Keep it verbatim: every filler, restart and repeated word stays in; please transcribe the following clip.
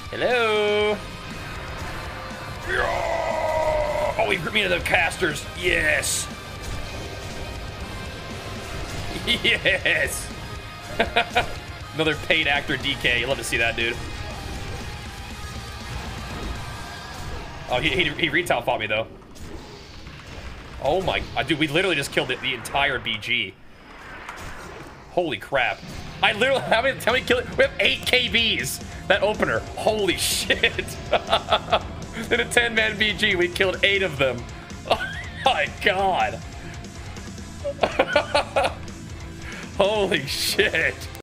Hello. Oh, he put me into the casters. Yes. Yes. Another paid actor D K. You love to see that, dude. Oh, he, he, he retail fought me, though. Oh, my... Uh, dude, we literally just killed the, the entire B G. Holy crap. I literally... How many, how many kill We have eight K Bs. That opener. Holy shit. In a ten man B G, we killed eight of them. Oh, my God. Holy shit.